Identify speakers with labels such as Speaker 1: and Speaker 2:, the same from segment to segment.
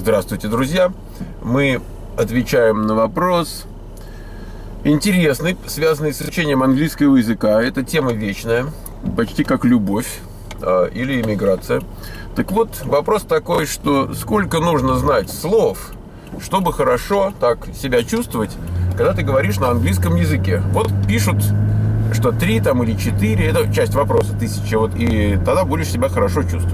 Speaker 1: Здравствуйте, друзья! Мы отвечаем на вопрос интересный, связанный с изучением английского языка. Это тема вечная, почти как любовь или иммиграция. Так вот, вопрос такой, что сколько нужно знать слов, чтобы хорошо так себя чувствовать, когда ты говоришь на английском языке. Вот пишут, что 3 там, или 4, это часть вопроса, 1000, вот, и тогда будешь себя хорошо чувствовать.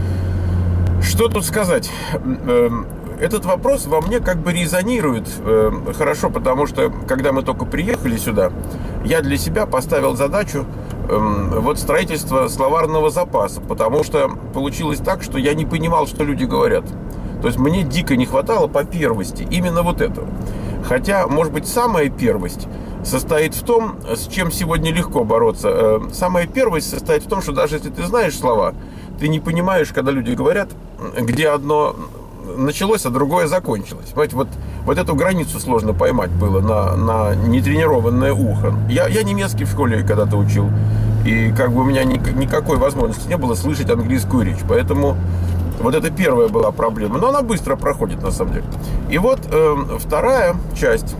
Speaker 1: Что тут сказать? Этот вопрос во мне как бы резонирует хорошо, потому что, когда мы только приехали сюда, я для себя поставил задачу вот строительства словарного запаса, потому что получилось так, что я не понимал, что люди говорят. То есть мне дико не хватало по первости именно вот этого. Хотя, может быть, самая первость состоит в том, с чем сегодня легко бороться. Самая первость состоит в том, что даже если ты знаешь слова, ты не понимаешь, когда люди говорят, где одно началось, а другое закончилось. Понимаете, вот эту границу сложно поймать было на нетренированное ухо. Я немецкий в школе когда-то учил, и как бы у меня никакой возможности не было слышать английскую речь. Поэтому вот это первая была проблема. Но она быстро проходит, на самом деле. И вот вторая часть.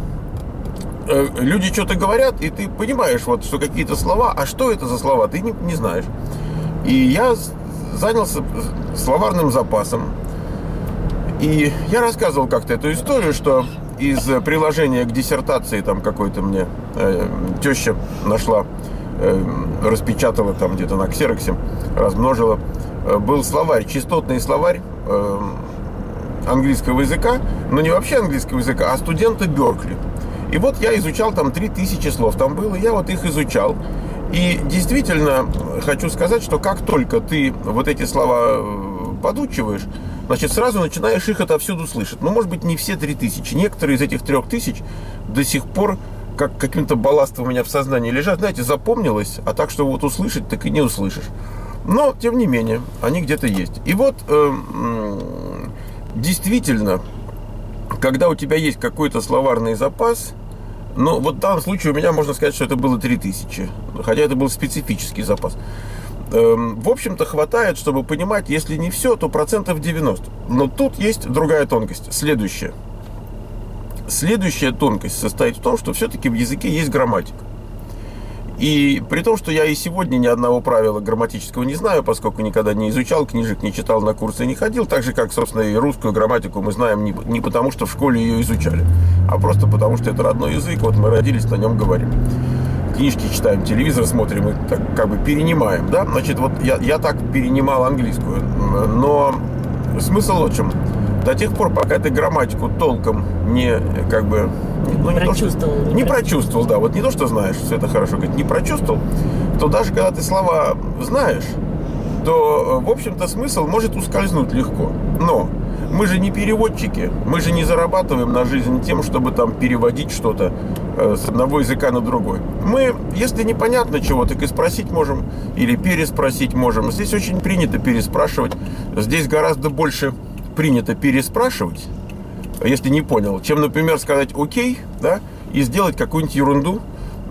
Speaker 1: Люди что-то говорят, и ты понимаешь, вот, что какие-то слова, а что это за слова, ты не знаешь. И я занялся словарным запасом. И я рассказывал как-то эту историю, что из приложения к диссертации там какой-то мне теща нашла, распечатала там где-то на ксероксе, размножила. Был словарь, частотный словарь английского языка, но не вообще английского языка, а студента Беркли. И вот я изучал там 3000 слов, там было, я вот их изучал. И действительно хочу сказать, что как только ты вот эти слова подучиваешь, значит, сразу начинаешь их отовсюду слышать. Ну, может быть, не все 3000. Некоторые из этих 3000 до сих пор как каким-то балластом у меня в сознании лежат. Знаете, запомнилось, а так, что вот услышать, так и не услышишь. Но, тем не менее, они где-то есть. И вот, действительно, когда у тебя есть какой-то словарный запас, ну, вот в данном случае у меня можно сказать, что это было 3000. Хотя это был специфический запас. В общем-то, хватает, чтобы понимать, если не все, то 90%. Но тут есть другая тонкость. Следующая тонкость состоит в том, что все-таки в языке есть грамматика. И при том, что я и сегодня ни одного правила грамматического не знаю, поскольку никогда не изучал книжек, не читал, на курсы не ходил, так же, как, собственно, и русскую грамматику мы знаем не потому, что в школе ее изучали, а просто потому, что это родной язык, вот мы родились, на нем говорим. Книжки читаем, телевизор смотрим и так как бы перенимаем, да? Значит, вот я так перенимал английскую, но смысл в чем? До тех пор, пока ты грамматику толком не прочувствовал, да, вот не то, что знаешь, все это хорошо говорить, не прочувствовал, то даже когда ты слова знаешь, то, в общем-то, смысл может ускользнуть легко. Но мы же не переводчики, мы же не зарабатываем на жизнь тем, чтобы там переводить что-то с одного языка на другой. Мы, если непонятно чего, так и спросить можем, или переспросить можем. Здесь очень принято переспрашивать, здесь гораздо больше принято переспрашивать, если не понял, чем, например, сказать «окей», да, и сделать какую-нибудь ерунду,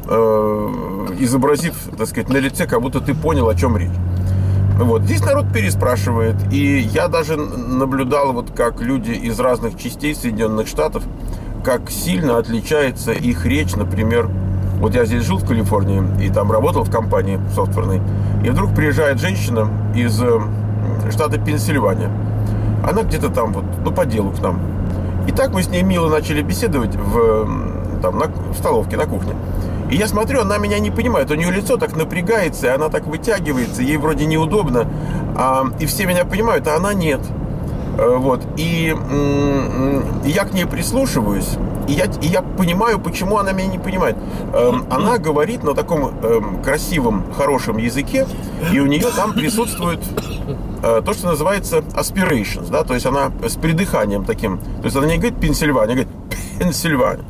Speaker 1: изобразив, так сказать, на лице, как будто ты понял, о чем речь. Вот. Здесь народ переспрашивает, и я даже наблюдал, вот как люди из разных частей Соединенных Штатов, как сильно отличается их речь, например, вот я здесь жил в Калифорнии, и там работал в компании софтверной, и вдруг приезжает женщина из штата Пенсильвания. Она где-то там, вот, ну, по делу к нам. И так мы с ней мило начали беседовать в столовке, на кухне. И я смотрю, она меня не понимает. У нее лицо так напрягается, и она так вытягивается, ей вроде неудобно. И все меня понимают, а она нет. Вот. И я к ней прислушиваюсь, и я понимаю, почему она меня не понимает. Она говорит на таком красивом, хорошем языке, и у нее там присутствует то, что называется aspirations, да, то есть она с придыханием таким. То есть она не говорит Пенсильвания, она говорит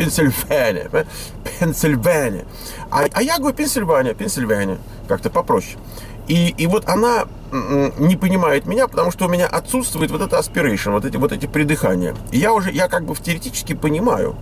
Speaker 1: Пенсильвания. А я говорю Пенсильвания, как-то попроще. И вот она не понимает меня, потому что у меня отсутствует вот это aspiration, вот эти придыхания. И я как бы теоретически понимаю.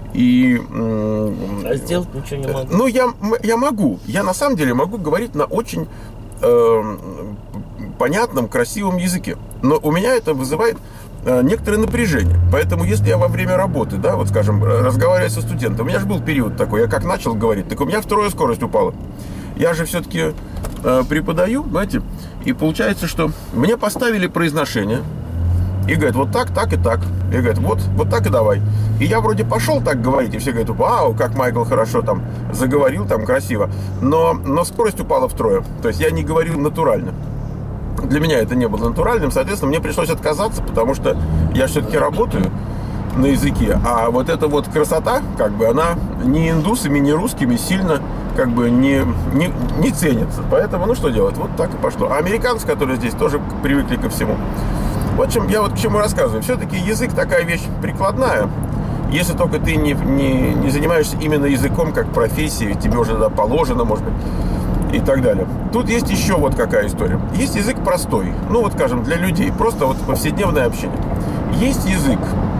Speaker 2: А сделать ничего не могу.
Speaker 1: Ну, я могу. Я на самом деле могу говорить на очень понятном, красивом языке. Но у меня это вызывает некоторое напряжение. Поэтому, если я во время работы, да, вот скажем, разговариваю со студентом, у меня же был период такой, я как начал говорить, так у меня вторая скорость упала. Я же все-таки преподаю, знаете, и получается, что мне поставили произношение, и говорят, вот так, так и так. И говорят, вот так и давай. И я вроде пошел так говорить, и все говорят, вау, как Майкл хорошо там заговорил, там красиво. Но скорость упала втрое. То есть я не говорил натурально. Для меня это не было натуральным, соответственно, мне пришлось отказаться, потому что я все-таки работаю на языке, а вот эта вот красота, как бы, она ни индусами, ни русскими сильно, как бы, не ценится. Поэтому, ну, что делать? Вот так и пошло. А американцы, которые здесь, тоже привыкли ко всему. В общем, я вот к чему рассказываю. Все-таки язык такая вещь прикладная. Если только ты не занимаешься именно языком как профессией, тебе уже туда положено, может быть, и так далее. Тут есть еще вот какая история. Есть язык простой, ну вот, скажем, для людей, просто вот повседневное общение. Есть язык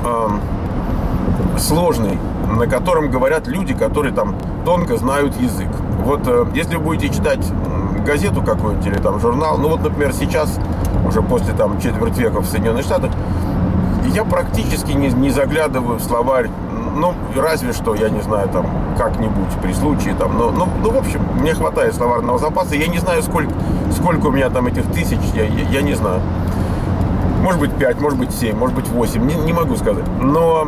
Speaker 1: сложный, на котором говорят люди, которые там тонко знают язык. Вот если вы будете читать газету какую-нибудь или там журнал, ну вот, например, сейчас, уже после там четверть века в Соединенных Штатах, я практически не заглядываю в словарь, ну, разве что, я не знаю, там, как-нибудь при случае, там, ну, в общем, мне хватает словарного запаса, я не знаю, сколько у меня там этих тысяч, я не знаю. Может быть 5, может быть 7, может быть 8, не могу сказать. Но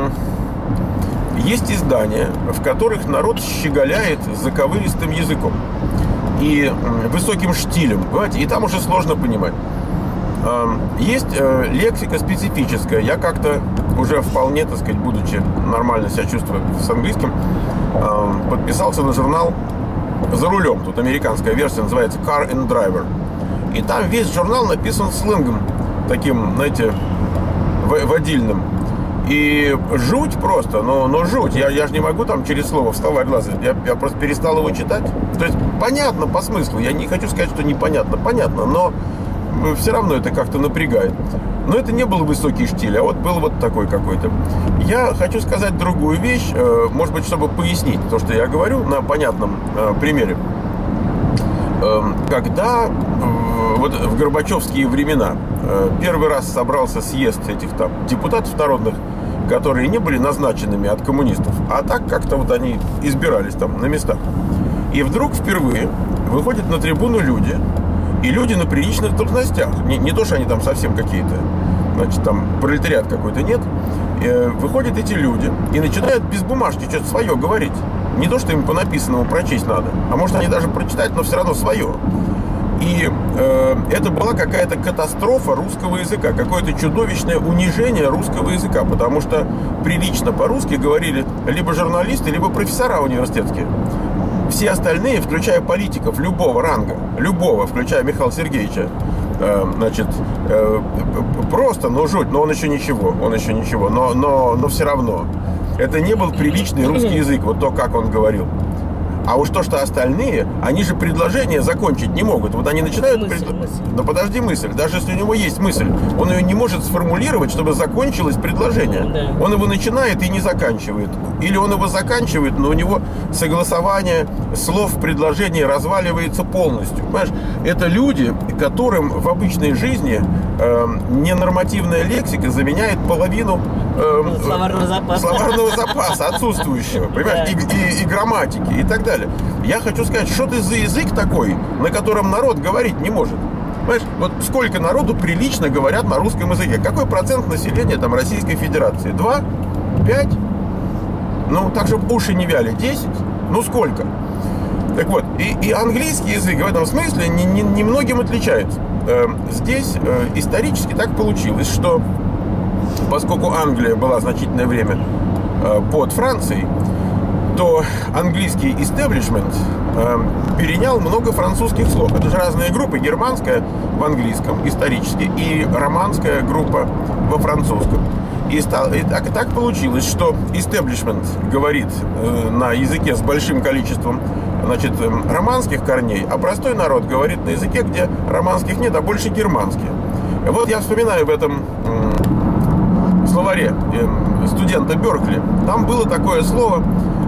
Speaker 1: есть издания, в которых народ щеголяет заковыристым языком и высоким штилем, понимаете, и там уже сложно понимать. Есть лексика специфическая. Я как-то уже вполне, так сказать, будучи нормально себя чувствую с английским, подписался на журнал «За рулем». Тут американская версия называется «Car and Driver». И там весь журнал написан сленгом, таким, знаете, водильным. И жуть просто, но жуть. Я же не могу там через слово в словарь лазать. Я просто перестал его читать. То есть понятно по смыслу. Я не хочу сказать, что непонятно. Понятно, но все равно это как-то напрягает. Но это не был высокий штиль, а вот был вот такой какой-то. Я хочу сказать другую вещь, может быть, чтобы пояснить то, что я говорю на понятном примере. Когда вот в горбачевские времена первый раз собрался съезд этих там депутатов народных, которые не были назначенными от коммунистов, а так как-то вот они избирались там на местах. И вдруг впервые выходят на трибуну люди, и люди на приличных должностях. Не то, что они там совсем какие-то, значит, там пролетариат какой-то, нет. Выходят эти люди и начинают без бумажки что-то свое говорить. Не то, что им по написанному прочесть надо, а может они даже прочитать, но все равно свое. И это была какая-то катастрофа русского языка, какое-то чудовищное унижение русского языка, потому что прилично по-русски говорили либо журналисты, либо профессора университетские. Все остальные, включая политиков любого ранга, любого, включая Михаила Сергеевича, значит, просто, ну, жуть, но он еще ничего, но все равно. Это не был приличный русский язык, вот то, как он говорил. А уж то, что остальные, они же предложение закончить не могут. Вот они начинают...
Speaker 2: мысль.
Speaker 1: Но подожди мысль. Даже если у него есть мысль, он ее не может сформулировать, чтобы закончилось предложение.
Speaker 2: Да.
Speaker 1: Он его начинает и не заканчивает. Или он его заканчивает, но у него согласование слов в предложении разваливается полностью. Понимаешь? Это люди, которым в обычной жизни ненормативная лексика заменяет половину словарного запаса отсутствующего, понимаешь, и грамматики, и так далее. Я хочу сказать, что ты за язык такой, на котором народ говорить не может. Понимаешь, вот сколько народу прилично говорят на русском языке? Какой процент населения там Российской Федерации? 2? 5? Ну, так, чтобы уши не вяли. 10? Ну, сколько? Так вот, и английский язык в этом смысле немногим отличается. Здесь исторически так получилось, что поскольку Англия была значительное время под Францией, то английский истеблишмент перенял много французских слов. Это же разные группы. Германская в английском исторически и романская группа во французском. И так получилось, что истеблишмент говорит на языке с большим количеством, значит, романских корней, а простой народ говорит на языке, где романских нет, а больше германские. Вот я вспоминаю в этом словаре студента Беркли. Там было такое слово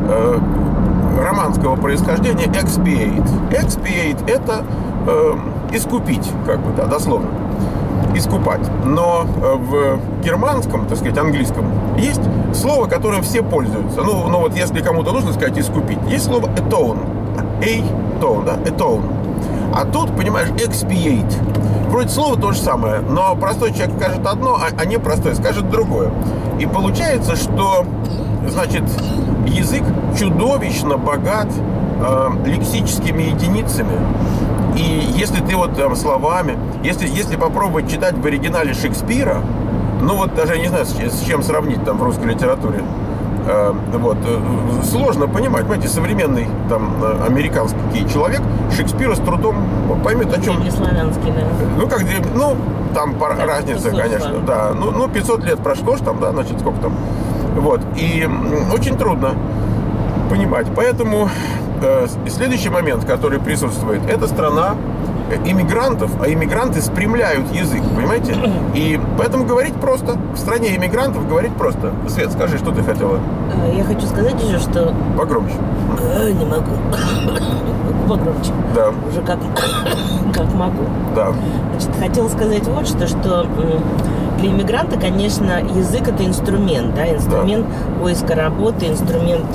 Speaker 1: романского происхождения expiate. Expiate — это искупить, как бы, да, дословно. искупать. Но в германском, так сказать, английском есть слово, которым все пользуются. Ну вот если кому-то нужно сказать искупить, есть слово atone. Atone, да, atone. А тут, понимаешь, expiate. Вроде слово то же самое, но простой человек скажет одно, а непростой скажет другое. И получается, что, значит, язык чудовищно богат лексическими единицами. И если ты вот там словами, если попробовать читать в оригинале Шекспира, ну вот даже я не знаю, с чем сравнить там в русской литературе, вот, сложно понимать, понимаете, современный там американский человек Шекспира с трудом поймет, о чем.
Speaker 2: Древнеславянский, да.
Speaker 1: Ну, как, ну, там да, разница, конечно, да. Ну, 500 лет прошло, там, да, значит, сколько там. Вот, и очень трудно понимать. Поэтому следующий момент, который присутствует, это страна иммигрантов, а иммигранты спрямляют язык, понимаете? И поэтому говорить просто. В стране иммигрантов говорить просто. Свет, скажи, что ты хотела?
Speaker 2: Я хочу сказать еще, что...
Speaker 1: Погромче.
Speaker 2: Не могу. Погромче.
Speaker 1: Да.
Speaker 2: Уже как могу.
Speaker 1: Да.
Speaker 2: Значит, хотела сказать вот что для иммигранта, конечно, язык — это инструмент, да, инструмент поиска работы, инструмент...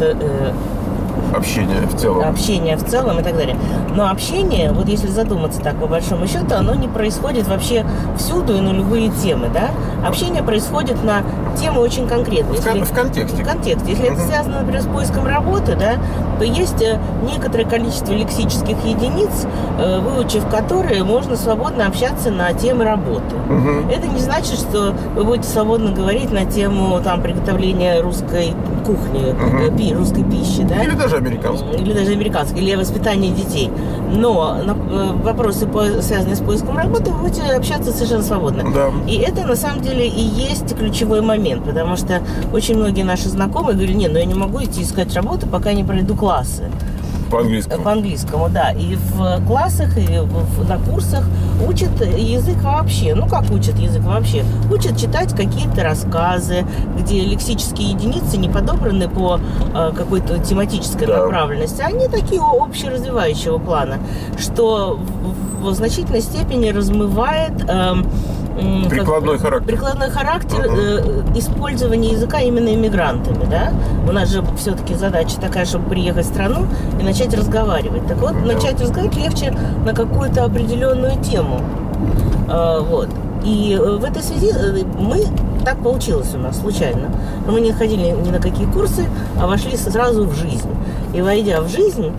Speaker 1: Общение в целом.
Speaker 2: Общение в целом и так далее. Но общение, вот если задуматься так по большому счету, оно не происходит вообще всюду и на любые темы, да? Общение происходит на темы очень конкретные.
Speaker 1: В контексте.
Speaker 2: В контексте. Если это связано, например, с поиском работы, да, то есть некоторое количество лексических единиц, выучив которые, можно свободно общаться на темы работы. Это не значит, что вы будете свободно говорить на тему там приготовления русской кухни, русской пищи, да?
Speaker 1: Или даже американской.
Speaker 2: Или даже американской, или воспитания детей. Но на вопросы, связанные с поиском работы, вы будете общаться совершенно свободно.
Speaker 1: Да.
Speaker 2: И это, на самом деле, и есть ключевой момент, потому что очень многие наши знакомые говорят: нет, ну я не могу идти искать работу, пока не пройду классы.
Speaker 1: По-английскому.
Speaker 2: По-английскому, да. И в классах, и на курсах учат язык вообще. Ну, как учат язык вообще? Учат читать какие-то рассказы, где лексические единицы не подобраны по какой-то тематической направленности. Они такие общеразвивающего плана, что в значительной степени размывает...
Speaker 1: Прикладной
Speaker 2: характер использования языка именно иммигрантами, да? У нас же все-таки задача такая, чтобы приехать в страну и начать разговаривать. Так вот, начать разговаривать легче на какую-то определенную тему. Вот. И в этой связи так получилось у нас случайно. Мы не ходили ни на какие курсы, а вошли сразу в жизнь. И войдя в жизнь,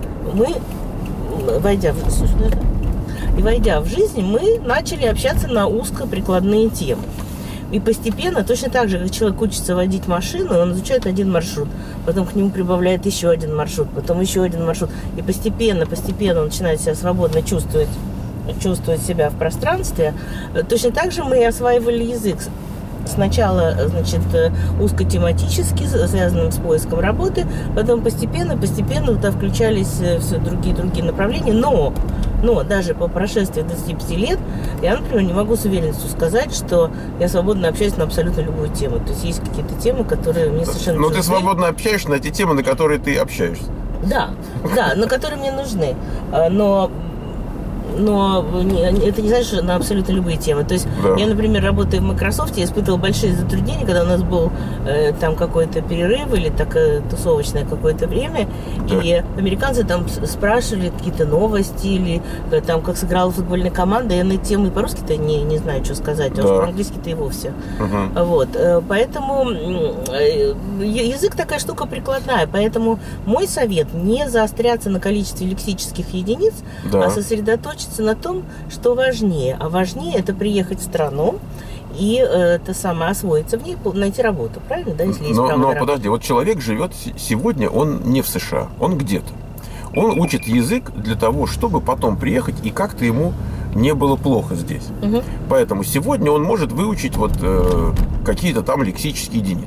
Speaker 2: войдя в жизнь, мы начали общаться на узкоприкладные темы. И постепенно, точно так же, как человек учится водить машину, он изучает один маршрут, потом к нему прибавляет еще один маршрут, потом еще один маршрут. И постепенно он начинает себя свободно чувствовать себя в пространстве. Точно так же мы осваивали язык. Сначала, значит, узкотематически, связанным с поиском работы, потом постепенно туда включались все другие направления, но даже по прошествии 25 лет я, например, не могу с уверенностью сказать, что я свободно общаюсь на абсолютно любую тему. То есть есть какие-то темы, которые мне совершенно...
Speaker 1: Но ты свободно общаешься на те темы, на которые ты общаешься.
Speaker 2: Да, на которые мне нужны. Но это не значит, на абсолютно любые темы. То есть я, например, работая в Microsoft, я испытывала большие затруднения, когда у нас был там какой-то перерыв или тусовочное какое-то время, и американцы там спрашивали какие-то новости или там как сыграла футбольная команда, я на эти темы по-русски-то не знаю, что сказать, а уж по-английски-то и вовсе. Вот. Поэтому язык такая штука прикладная, поэтому мой совет — не заостряться на количестве лексических единиц, а сосредоточиться на том, что важнее. А важнее — это приехать в страну и освоиться в ней, найти работу. Правильно, да? Если есть право на работу.
Speaker 1: Подожди, вот человек живет сегодня, он не в США, он где-то. Он учит язык для того, чтобы потом приехать и как-то ему не было плохо здесь. Поэтому сегодня он может выучить какие-то там лексические единицы.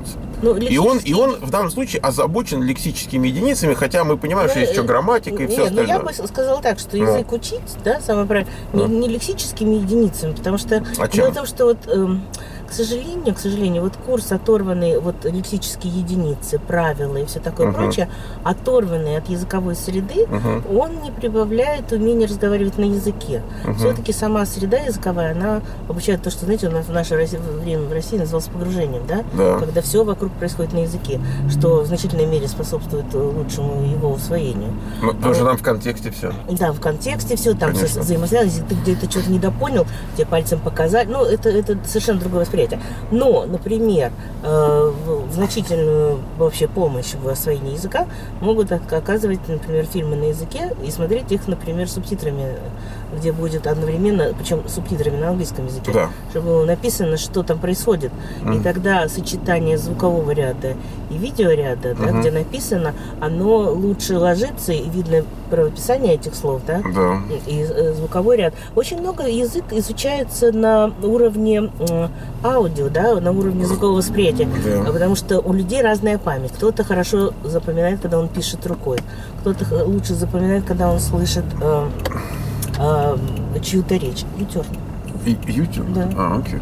Speaker 2: Ну,
Speaker 1: и он в данном случае озабочен лексическими единицами, хотя мы понимаем, что есть еще грамматика и все остальное.
Speaker 2: Я бы сказала так, что язык учить, да, самое правильное, не лексическими единицами, потому что дело в том, что вот, к сожалению, вот курс, оторванный, вот лексические единицы, правила и все такое прочее, оторванный от языковой среды, он не прибавляет умения разговаривать на языке. Все-таки сама среда языковая, она обучает то, что, знаете, у нас в наше время в России называлось погружением, да? Когда все вокруг происходит на языке, что в значительной мере способствует лучшему его усвоению.
Speaker 1: Потому что там в контексте все.
Speaker 2: Да, в контексте все, там взаимосвязано, если ты где-то что-то недопонял, тебе пальцем показать, ну, это совершенно другое восприятие. Но, например, значительную вообще помощь в освоении языка могут оказывать, например, фильмы на языке и смотреть их, например, субтитрами, где будет одновременно, причем субтитрами на английском языке, чтобы было написано, что там происходит. И тогда сочетание звукового ряда и видеоряда, да, где написано, оно лучше ложится, и видно правописание этих слов, да, и звуковой ряд. Очень много язык изучается на уровне аудио, да, на уровне звукового восприятия, потому что у людей разная память. Кто-то хорошо запоминает, когда он пишет рукой, кто-то лучше запоминает, когда он слышит чью-то речь. Ютер.
Speaker 1: Ютер?
Speaker 2: Да.
Speaker 1: Окей.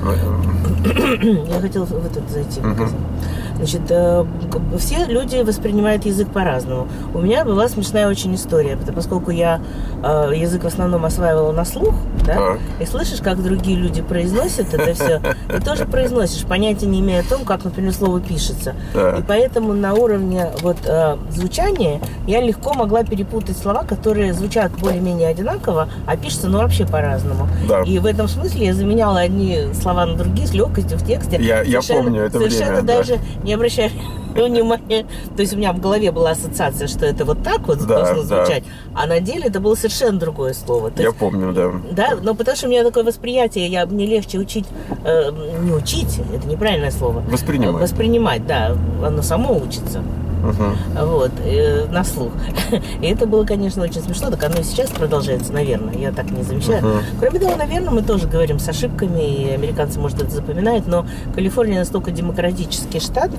Speaker 2: Я хотела в этот зайти. Значит, все люди воспринимают язык по-разному. У меня была смешная очень история, поскольку я язык в основном осваивала на слух, да, и слышишь, как другие люди произносят это все, и тоже произносишь, понятия не имея о том, как, например, слово пишется. И поэтому на уровне вот звучания я легко могла перепутать слова, которые звучат более-менее одинаково, а пишутся, ну, вообще по-разному. И в этом смысле я заменяла одни слова на другие с легкостью в тексте.
Speaker 1: Я помню это время.
Speaker 2: Совершенно даже не обращая внимания. То есть у меня в голове была ассоциация, что это вот так вот должно звучать, а на деле это было совершенно другое слово.
Speaker 1: Я помню, да.
Speaker 2: Да, но потому что у меня такое восприятие, мне легче учить, не учить, это неправильное слово.
Speaker 1: Воспринимать.
Speaker 2: Воспринимать, да, оно само учится. Вот, на слух. И это было, конечно, очень смешно, так оно и сейчас продолжается, наверное, я так не замечаю. Кроме того, наверное, мы тоже говорим с ошибками, и американцы, может, это запоминают, но Калифорния настолько демократический штат,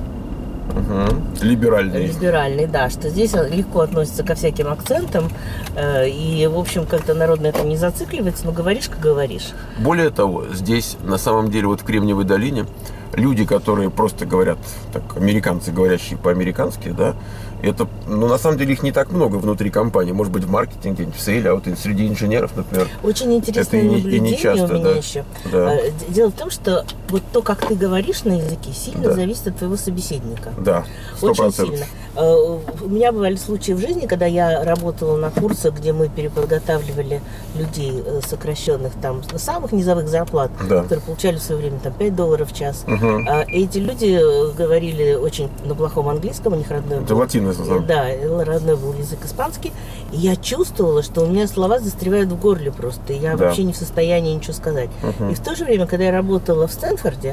Speaker 2: Либеральный, да, что здесь легко относится ко всяким акцентам, и, в общем, как-то народ на этом не зацикливается, но говоришь, как говоришь.
Speaker 1: Более того, здесь, на самом деле, вот в Кремниевой долине, люди, которые просто говорят, так, американцы, говорящие по-американски, да, это, ну, на самом деле, их не так много внутри компании. Может быть, в маркетинге, в сейле, а вот среди инженеров, например.
Speaker 2: Очень интересное наблюдение
Speaker 1: часто,
Speaker 2: у меня еще. Дело в том, что вот то, как ты говоришь на языке, сильно зависит от твоего собеседника.
Speaker 1: Да, 100%.
Speaker 2: Очень сильно. У меня бывали случаи в жизни, когда я работала на курсах, где мы переподготавливали людей сокращенных, там, самых низовых зарплат, которые получали в свое время там, $5 в час. Эти люди говорили очень на плохом английском, у них родной был. Да, родной был язык испанский. И я чувствовала, что у меня слова застревают в горле просто. И я вообще не в состоянии ничего сказать. И в то же время, когда я работала в Стэнфорде,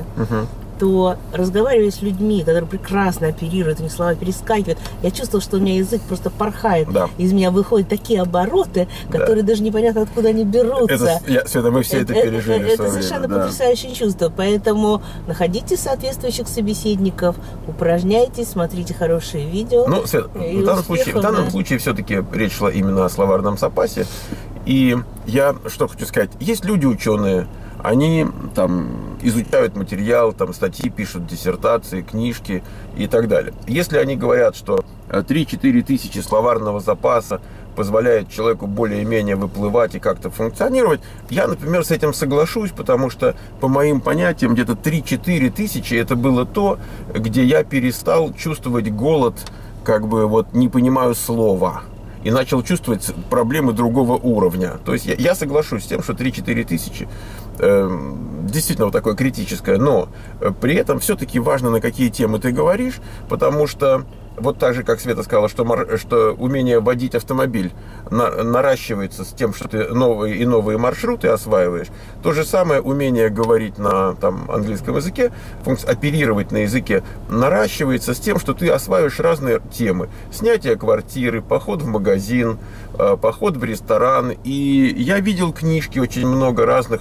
Speaker 2: то разговаривая с людьми, которые прекрасно оперируют, у них слова перескакивают, я чувствовала, что у меня язык просто порхает. Из меня выходят такие обороты, которые даже непонятно откуда они берутся.
Speaker 1: Света, мы все это пережили.
Speaker 2: Это совершенно потрясающее чувство. Поэтому находите соответствующих собеседников, упражняйтесь, смотрите хорошие видео.
Speaker 1: Ну, Свет, в данном случае все-таки речь шла именно о словарном запасе. И я что хочу сказать. Есть люди, ученые, они там изучают материал, там статьи пишут, диссертации, книжки и так далее. Если они говорят, что 3-4 тысячи словарного запаса позволяет человеку более-менее выплывать и как-то функционировать, я, например, с этим соглашусь, потому что, по моим понятиям, где-то 3-4 тысячи это было то, где я перестал чувствовать голод, как бы вот не понимаю слова, и начал чувствовать проблемы другого уровня. То есть я соглашусь с тем, что 3-4 тысячи действительно вот такое критическое, но при этом все-таки важно, на какие темы ты говоришь, потому что вот так же, как Света сказала, что умение водить автомобиль наращивается с тем, что ты новые и новые маршруты осваиваешь. То же самое умение говорить на английском языке, оперировать на языке, наращивается с тем, что ты осваиваешь разные темы. Снятие квартиры, поход в магазин, поход в ресторан. И я видел книжки, очень много разных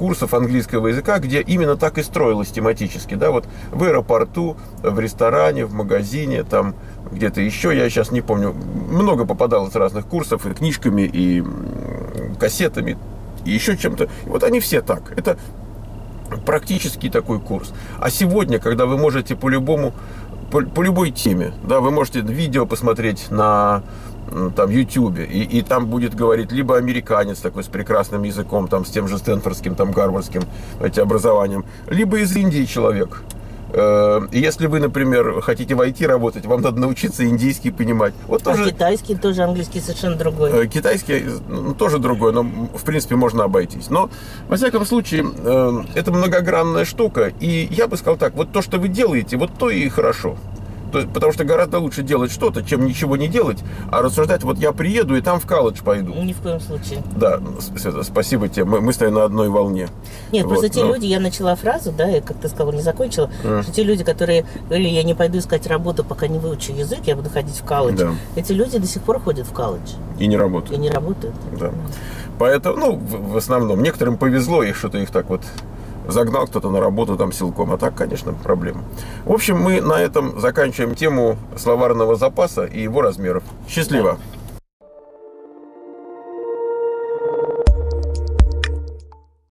Speaker 1: курсов английского языка, где именно так и строилось тематически, да, вот в аэропорту, в ресторане, в магазине, там где-то еще, я сейчас не помню, много попадалось разных курсов и книжками, и кассетами, и еще чем-то. И вот они все так. Это практически такой курс. А сегодня, когда вы можете по любой теме, да, вы можете видео посмотреть на там YouTube, и там будет говорить либо американец такой с прекрасным языком, там с тем же стэнфордским, там гарвардским образованием, либо из Индии человек. Если вы, например, хотите в IT работать, вам надо научиться индийский понимать. Вот тоже,
Speaker 2: китайский тоже, английский совершенно другой.
Speaker 1: Китайский тоже другой, но в принципе можно обойтись. Но, во всяком случае, это многогранная штука. И я бы сказал так, вот то, что вы делаете, вот то и хорошо. Потому что гораздо лучше делать что-то, чем ничего не делать, а рассуждать, вот я приеду и там в колледж пойду.
Speaker 2: Ни в коем случае.
Speaker 1: Да, Света, спасибо тебе, мы с тобой на одной волне.
Speaker 2: Нет, вот, просто те люди, я начала фразу, да, и, как ты сказала, не закончила, что те люди, которые говорили, я не пойду искать работу, пока не выучу язык, я буду ходить в колледж. Да. Эти люди до сих пор ходят в колледж.
Speaker 1: И не работают.
Speaker 2: И не работают.
Speaker 1: Да. Поэтому, в основном, некоторым повезло, и что-то их так вот загнал кто-то на работу там силком, а так, конечно, проблема. В общем, мы на этом заканчиваем тему словарного запаса и его размеров. Счастливо! Да.